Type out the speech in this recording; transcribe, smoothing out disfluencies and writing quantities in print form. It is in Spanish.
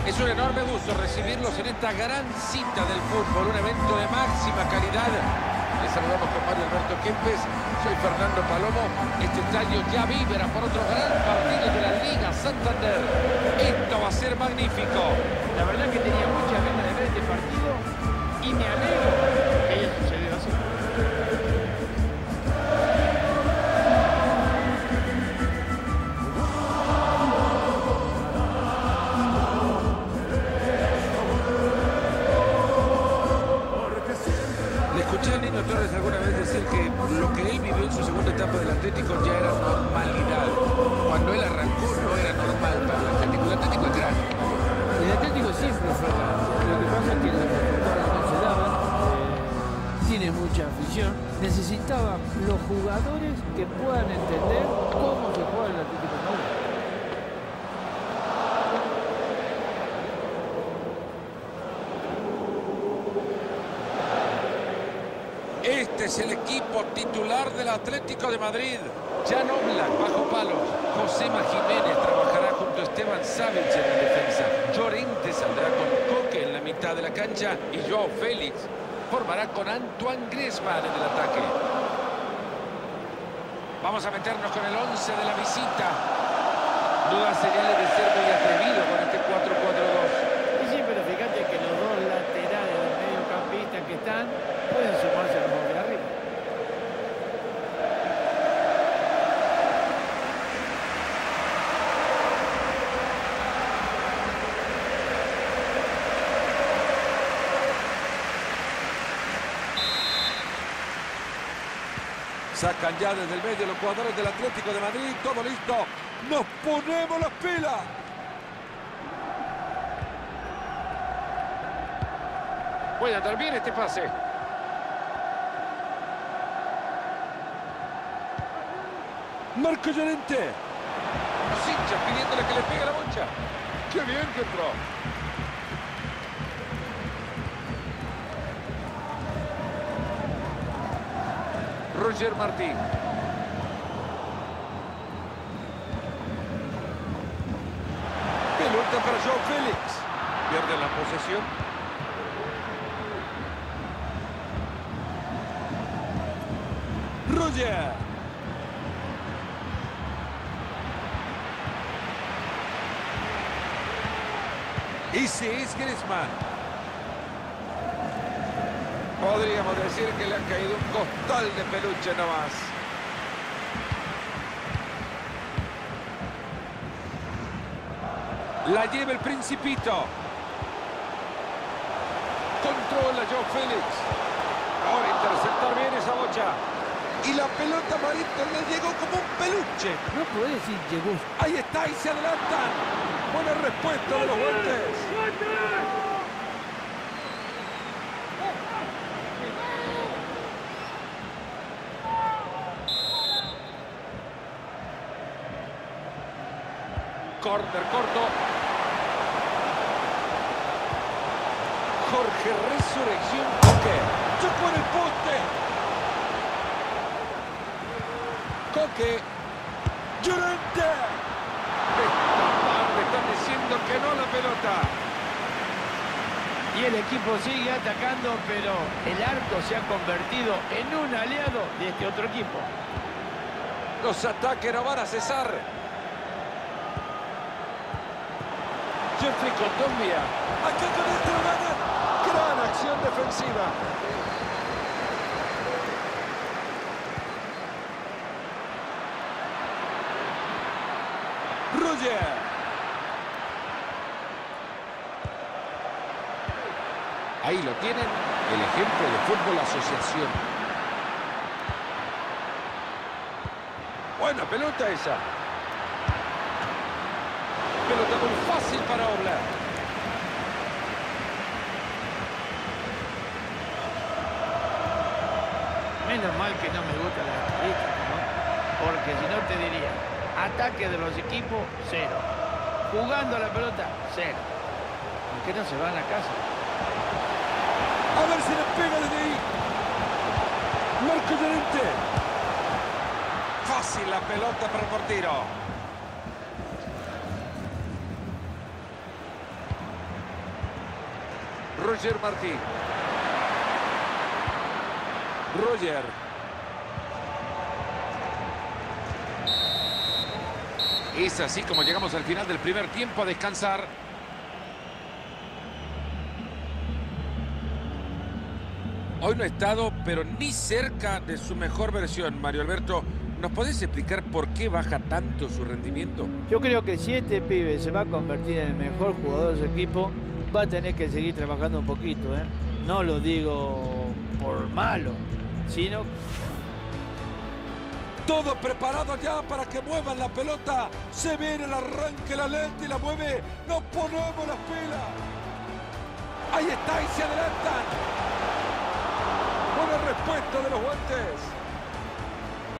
Es un enorme gusto recibirlos en esta gran cita del fútbol, un evento de máxima calidad. Les saludamos con Mario Alberto Kempes, soy Fernando Palomo. Este estadio ya vibra por otro gran partido de la Liga Santander. Esto va a ser magnífico. La verdad que tenía muchas ganas de ver este partido y me alegro que haya sucedido así. Escuché a Nino Torres alguna vez decir que lo que él vivió en su segunda etapa del Atlético ya era normalidad. Cuando él arrancó no era normal para el Atlético. El Atlético es grande. El Atlético siempre fue grande. Lo que pasa es que las resultados no se daban. Tiene mucha afición. Necesitaba los jugadores que puedan entender cómo se juega el Atlético de Madrid. Este es el equipo titular del Atlético de Madrid. Jan Oblak bajo palos. Josema Jiménez trabajará junto a Esteban Savic en la defensa. Llorente saldrá con Coque en la mitad de la cancha. Y Joao Félix formará con Antoine Griezmann en el ataque. Vamos a meternos con el 11 de la visita. Dudas señales de ser muy atrevido con este 4-4-2. Y sí, pero fíjate que los dos laterales del mediocampistas que están pueden sumarse a los de arriba. Sacan ya desde el medio los jugadores del Atlético de Madrid. Todo listo. ¡Nos ponemos las pilas! Puede andar bien este pase. Marco Llorente. Los hinchas pidiéndole que le pegue la bocha. ¡Qué bien que entró! Roger Martín. Pelota para Joao Félix. Pierde la posesión. Roger. Ese es Griezmann. Podríamos decir que le ha caído un costal de peluche nomás. La lleva el Principito. Controla Joao Félix. Ahora interceptar bien esa bocha. Y la pelota Marito le llegó como un peluche. No puede decir llegó. Ahí está y se adelantan. Buena respuesta de los guantes. Córner corto. Jorge Resurrección Coque. Chocó en el poste. Coque. Llorente. Me están diciendo que no la pelota. Y el equipo sigue atacando, pero el arco se ha convertido en un aliado de este otro equipo. Los ataques no van a cesar. Jeffrey Condombia. Acá con esto lo ganan. Gran acción defensiva. Roger. Ahí lo tienen, el ejemplo de fútbol asociación. Buena pelota esa. Pelota muy fácil para Oblak. Menos mal que no me gusta la estadística, ¿no? Porque si no te diría, ataque de los equipos, 0. Jugando a la pelota, 0. ¿Por qué no se van a casa? A ver si le pega desde ahí. Marco Llorente. Fácil la pelota para el portero. Roger Martí. Roger. Es así como llegamos al final del primer tiempo, a descansar. Hoy no ha estado, pero ni cerca de su mejor versión. Mario Alberto, ¿nos podés explicar por qué baja tanto su rendimiento? Yo creo que si este pibe se va a convertir en el mejor jugador de su equipo, va a tener que seguir trabajando un poquito, ¿eh? No lo digo por malo, sino... Todo preparado ya para que muevan la pelota. Se viene el arranque, la lente y la mueve. Nos ponemos las pilas. Ahí está y se adelantan. Buena respuesta de los guantes.